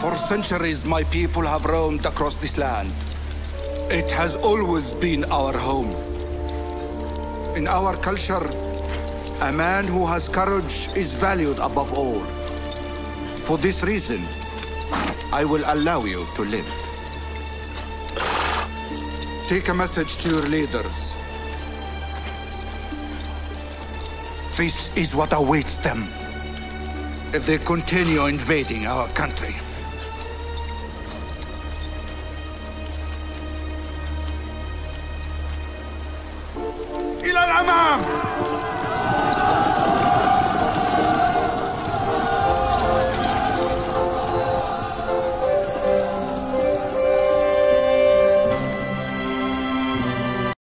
For centuries, my people have roamed across this land. It has always been our home. In our culture, a man who has courage is valued above all. For this reason, I will allow you to live. Take a message to your leaders. This is what awaits them if they continue invading our country.